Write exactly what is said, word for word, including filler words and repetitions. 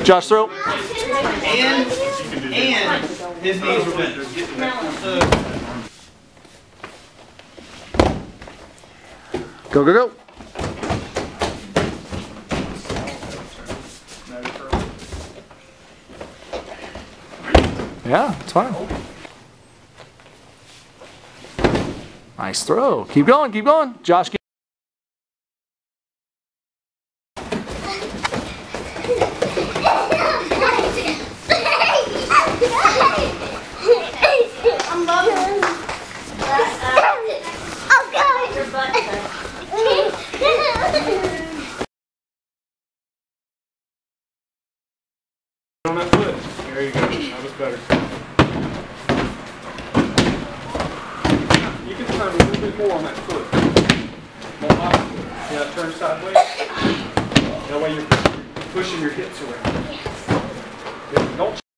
Josh, throw. And, and his knees were bent. Go, go, go. Yeah, it's fine. Nice throw. Keep going, keep going. Josh, keep I'm loving it. Oh, God. Your butt. On that foot. There you go. That was better. You can turn a little bit more on that foot. More up. Yeah, turn sideways. That way you're pushing your hips around. Don't